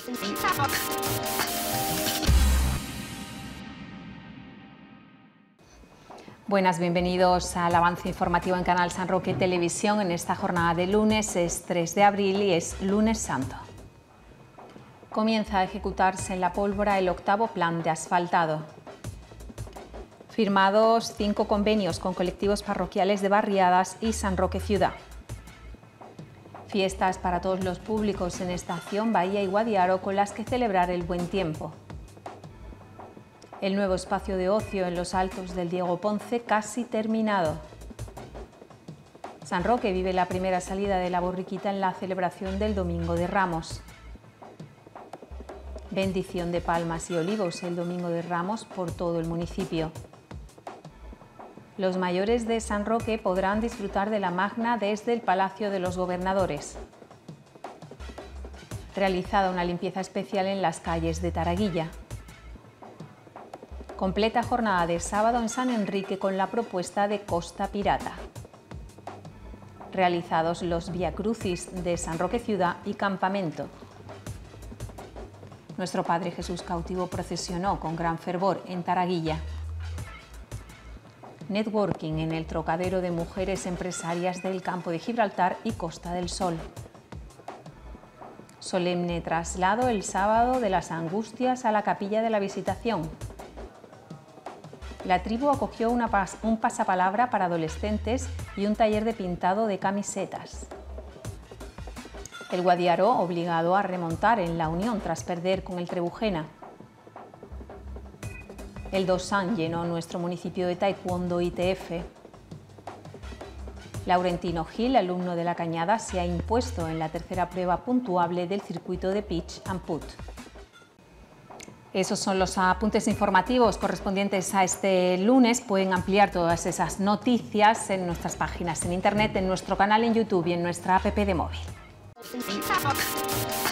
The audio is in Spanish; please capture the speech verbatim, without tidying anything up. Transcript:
Buenas, bienvenidos al avance informativo en Canal San Roque Televisión. En esta jornada de lunes es tres de abril y es lunes santo. Comienza a ejecutarse en La Pólvora el octavo plan de asfaltado. Firmados cinco convenios con colectivos parroquiales de Barriadas y San Roque Ciudad. Fiestas para todos los públicos en Estación Bahía y Guadiaro con las que celebrar el buen tiempo. El nuevo espacio de ocio en los Altos del Diego Ponce casi terminado. San Roque vive la primera salida de la borriquita en la celebración del Domingo de Ramos. Bendición de palmas y olivos el Domingo de Ramos por todo el municipio. Los mayores de San Roque podrán disfrutar de la Magna desde el Palacio de los Gobernadores. Realizada una limpieza especial en las calles de Taraguilla. Completa jornada de sábado en San Enrique con la propuesta de Costa Pirata. Realizados los viacrucis de San Roque Ciudad y Campamento. Nuestro Padre Jesús cautivo procesionó con gran fervor en Taraguilla. Networking en el Trocadero de Mujeres Empresarias del Campo de Gibraltar y Costa del Sol. Solemne traslado el sábado de las Angustias a la Capilla de la Visitación. La tribu acogió una pas- un pasapalabra para adolescentes y un taller de pintado de camisetas. El Guadiaro obligado a remontar en la Unión tras perder con el Trebujena. El Dosan llenó nuestro municipio de taekwondo I T F. Laurentino Gil, alumno de La Cañada, se ha impuesto en la tercera prueba puntuable del circuito de pitch and put. Esos son los apuntes informativos correspondientes a este lunes. Pueden ampliar todas esas noticias en nuestras páginas en internet, en nuestro canal en YouTube y en nuestra app de móvil.